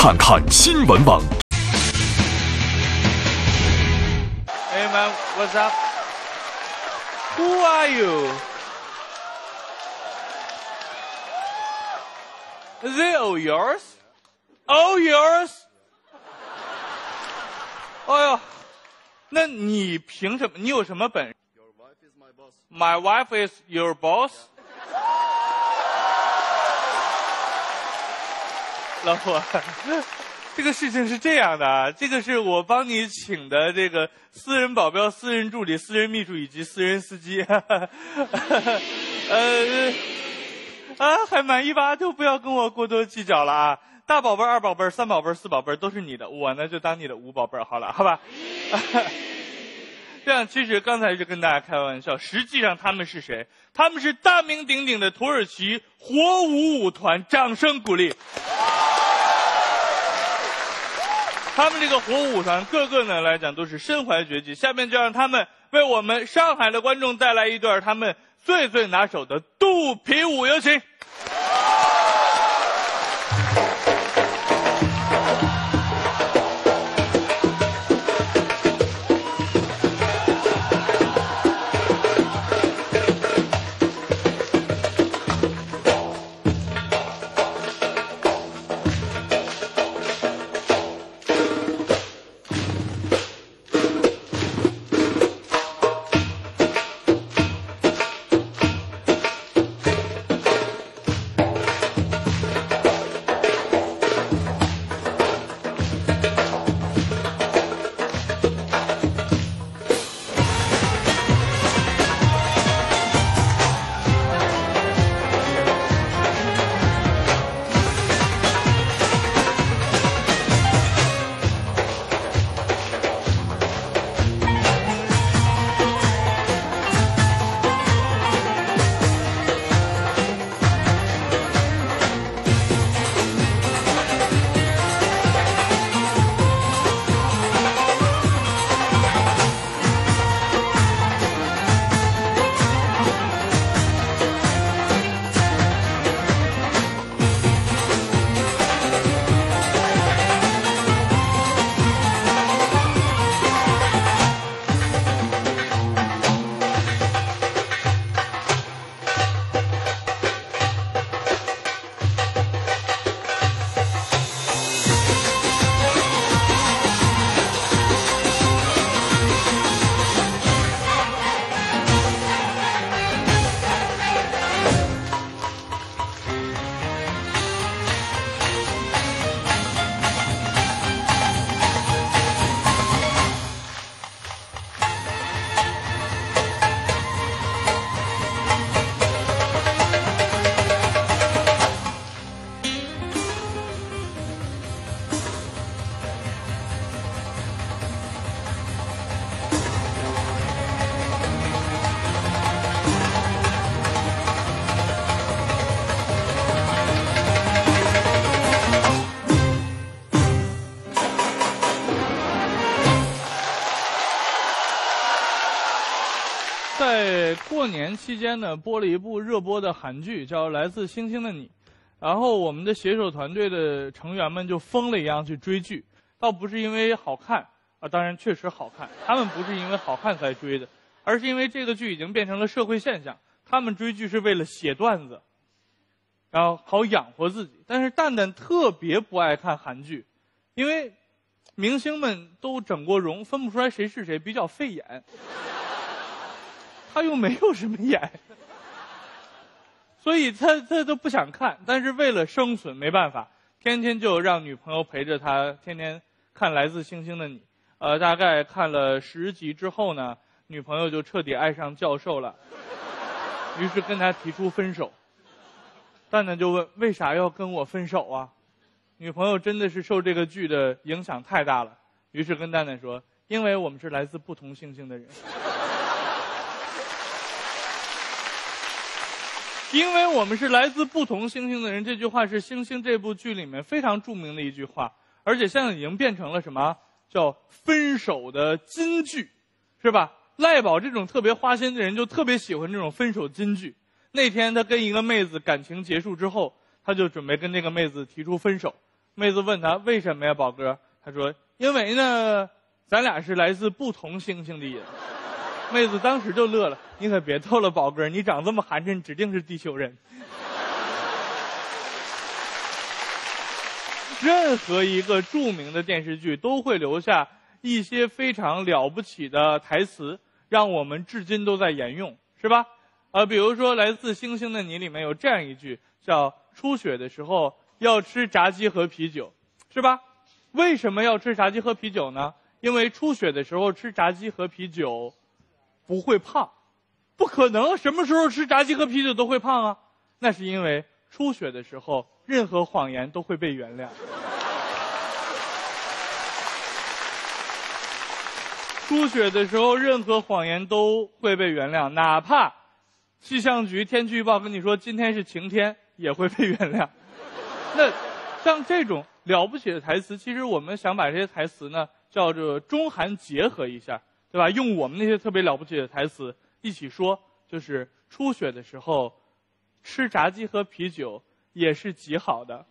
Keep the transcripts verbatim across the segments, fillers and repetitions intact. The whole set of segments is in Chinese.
看看新闻网。 Hey man, what's up? Who are you? Is it all yours? All yours? 哎呦，那你凭什么？你有什么本事 ？My wife is your boss. 老婆，这个事情是这样的啊，这个是我帮你请的这个私人保镖、私人助理、私人秘书以及私人司机。呃，啊，还满意吧？就不要跟我过多计较了啊！大宝贝儿、二宝贝儿、三宝贝儿、四宝贝儿都是你的，我呢就当你的五宝贝儿好了，好吧？这样，其实刚才是跟大家开玩笑，实际上他们是谁？他们是大名鼎鼎的土耳其火舞舞团，掌声鼓励！他们这个火舞团个个呢来讲都是身怀绝技，下面就让他们为我们上海的观众带来一段他们最最拿手的肚皮舞，有请。在过年期间呢，播了一部热播的韩剧，叫《来自星星的你》，然后我们的携手团队的成员们就疯了一样去追剧，倒不是因为好看啊，当然确实好看，他们不是因为好看才追的，而是因为这个剧已经变成了社会现象，他们追剧是为了写段子，然后好养活自己。但是蛋蛋特别不爱看韩剧，因为明星们都整过容，分不出来谁是谁，比较费眼。他又没有什么眼，所以他他都不想看，但是为了生存没办法，天天就让女朋友陪着他，天天看《来自星星的你》。呃，大概看了十集之后呢，女朋友就彻底爱上教授了，于是跟他提出分手。蛋蛋就问：为啥要跟我分手啊？女朋友真的是受这个剧的影响太大了，于是跟蛋蛋说：因为我们是来自不同星星的人。因为我们是来自不同星星的人，这句话是《星星》这部剧里面非常著名的一句话，而且现在已经变成了什么叫分手的金句，是吧？赖宝这种特别花心的人就特别喜欢这种分手金句。那天他跟一个妹子感情结束之后，他就准备跟这个妹子提出分手， 妹子问他为什么呀，宝哥？他说因为呢，咱俩是来自不同星星的人。妹子当时就乐了，你可别逗了，宝哥，你长这么寒碜，指定是地球人。任何一个著名的电视剧都会留下一些非常了不起的台词，让我们至今都在沿用，是吧？呃，比如说《来自星星的你》里面有这样一句，叫初雪的时候要吃炸鸡和啤酒，是吧？为什么要吃炸鸡和啤酒呢？因为初雪的时候吃炸鸡和啤酒不会胖，不可能，什么时候吃炸鸡和啤酒都会胖啊？那是因为初雪的时候任何谎言都会被原谅。初雪的时候任何谎言都会被原谅，哪怕气象局天气预报跟你说今天是晴天也会被原谅。那像这种了不起的台词，其实我们想把这些台词呢叫做中韩结合一下，对吧？用我们那些特别了不起的台词一起说，就是初雪的时候吃炸鸡和啤酒也是极好的。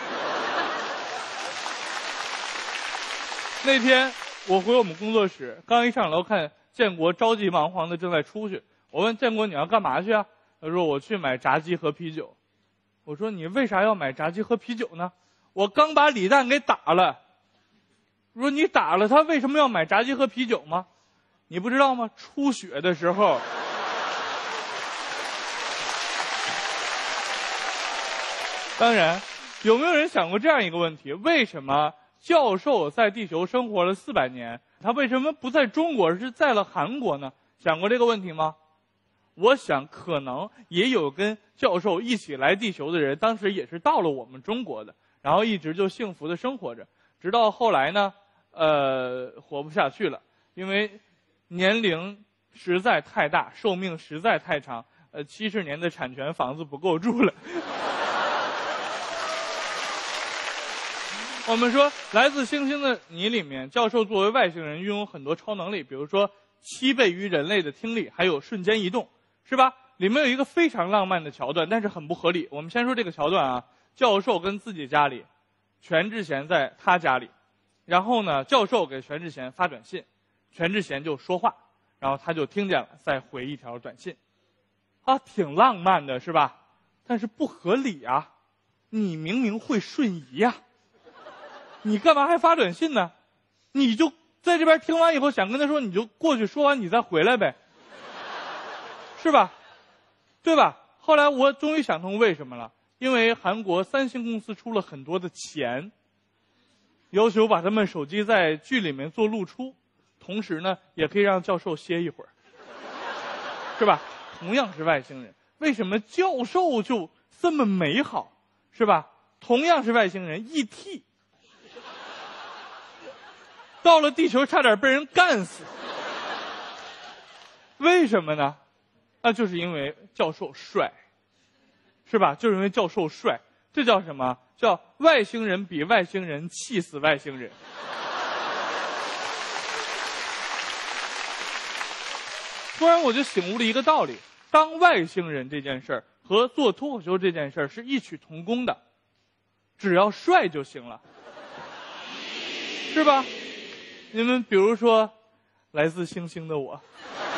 那天我回我们工作室，刚一上楼看建国着急忙慌的正在出去，我问建国你要干嘛去啊？他说我去买炸鸡和啤酒。我说你为啥要买炸鸡和啤酒呢？我刚把李诞给打了。我说你打了他为什么要买炸鸡和啤酒吗？你不知道吗？出血的时候。当然，有没有人想过这样一个问题，为什么教授在地球生活了四百年，他为什么不在中国，而是在了韩国呢？想过这个问题吗？我想可能也有跟教授一起来地球的人，当时也是到了我们中国的，然后一直就幸福的生活着，直到后来呢，呃，活不下去了，因为年龄实在太大，寿命实在太长，呃，七十年的产权房子不够住了。我们说《来自星星的你》里面，教授作为外星人拥有很多超能力，比如说七倍于人类的听力，还有瞬间移动，是吧？里面有一个非常浪漫的桥段，但是很不合理。我们先说这个桥段啊，教授跟自己家里，全智贤在他家里，然后呢，教授给全智贤发短信，全智贤就说话，然后他就听见了，再回一条短信，啊，挺浪漫的是吧？但是不合理啊，你明明会瞬移呀、啊。你干嘛还发短信呢？你就在这边听完以后想跟他说，你就过去说完你再回来呗，是吧？对吧？后来我终于想通为什么了，因为韩国三星公司出了很多的钱，要求把他们手机在剧里面做露出，同时呢也可以让教授歇一会儿，是吧？同样是外星人，为什么教授就这么美好，是吧？同样是外星人 E T到了地球差点被人干死，为什么呢？那就是因为教授帅，是吧？就是因为教授帅，这叫什么？叫外星人比外星人气死外星人。突然我就醒悟了一个道理，当外星人这件事儿和做脱口秀这件事儿是异曲同工的，只要帅就行了，是吧？你们比如说来自星星的我，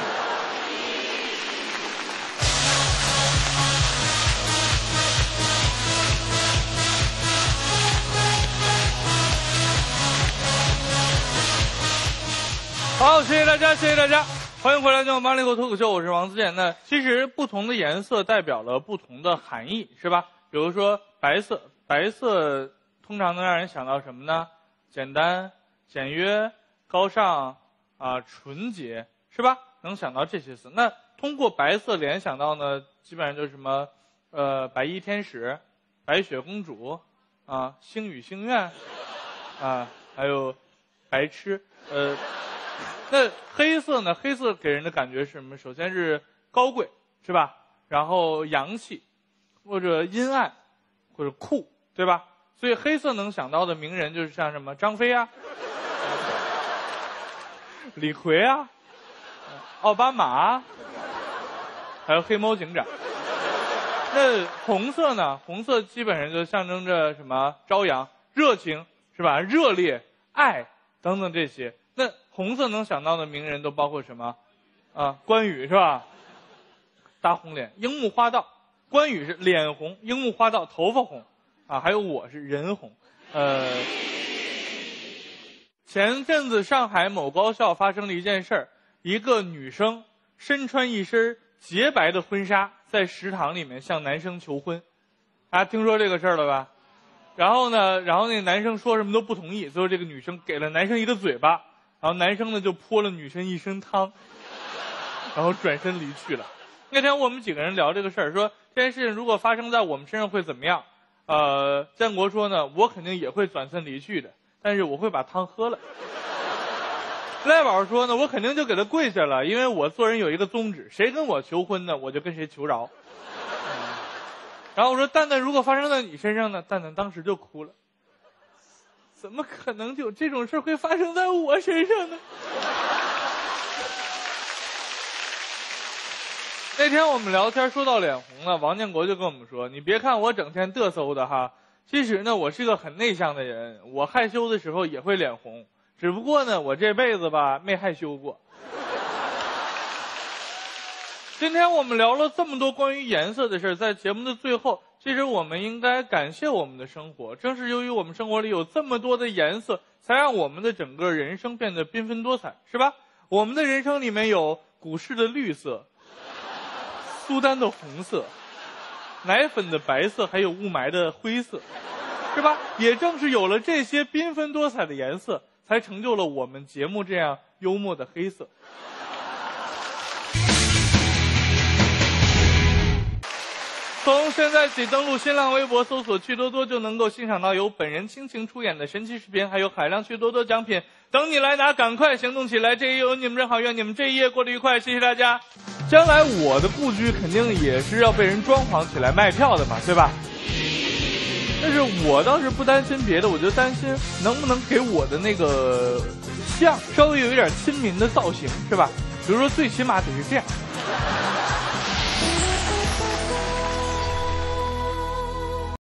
好，谢谢大家，谢谢大家，欢迎回来到八零后脱口秀，我是王自健。那其实不同的颜色代表了不同的含义，是吧？比如说白色，白色通常能让人想到什么呢？简单、简约、高尚啊、纯洁，是吧？能想到这些词。那通过白色联想到呢，基本上就是什么呃白衣天使、白雪公主啊、星语心愿啊，还有白痴。呃，那黑色呢？黑色给人的感觉是什么？首先是高贵，是吧？然后洋气，或者阴暗，或者酷，对吧？所以黑色能想到的名人就是像什么张飞啊。李逵啊，奥巴马，还有黑猫警长。那红色呢？红色基本上就象征着什么？朝阳、 热情是吧？热烈、爱等等这些。那红色能想到的名人都包括什么？啊，关羽是吧？大红脸，樱木花道。关羽是脸红，樱木花道头发红，啊，还有我是人红。呃，前阵子上海某高校发生了一件事儿，一个女生身穿一身洁白的婚纱，在食堂里面向男生求婚。大家听说这个事儿了吧？然后呢，然后那个男生说什么都不同意，最后这个女生给了男生一个嘴巴，然后男生呢就泼了女生一身汤，然后转身离去了。那天我们几个人聊这个事儿，说这件事情如果发生在我们身上会怎么样？呃，建国说呢，我肯定也会转身离去的，但是我会把汤喝了。赖宝说呢，我肯定就给他跪下了，因为我做人有一个宗旨，谁跟我求婚呢，我就跟谁求饶。嗯、然后我说，蛋蛋如果发生在你身上呢？蛋蛋当时就哭了。怎么可能有这种事会发生在我身上呢？那天我们聊天说到脸红了，王建国就跟我们说，你别看我整天嘚瑟的哈，其实呢我是个很内向的人，我害羞的时候也会脸红，只不过呢我这辈子吧没害羞过。今天我们聊了这么多关于颜色的事，在节目的最后，其实我们应该感谢我们的生活，正是由于我们生活里有这么多的颜色，才让我们的整个人生变得缤纷多彩，是吧？我们的人生里面有股市的绿色，苏丹的红色，奶粉的白色，还有雾霾的灰色，是吧？也正是有了这些缤纷多彩的颜色，才成就了我们节目这样幽默的黑色。从现在起登录新浪微博搜索趣多多，就能够欣赏到由本人倾情出演的神奇视频，还有海量趣多多奖品等你来拿，赶快行动起来！这一夜有你们真好，愿你们这一夜过得愉快，谢谢大家。将来我的故居肯定也是要被人装潢起来卖票的嘛，对吧？但是我倒是不担心别的，我就担心能不能给我的那个像稍微有一点亲民的造型，是吧？比如说最起码得是这样。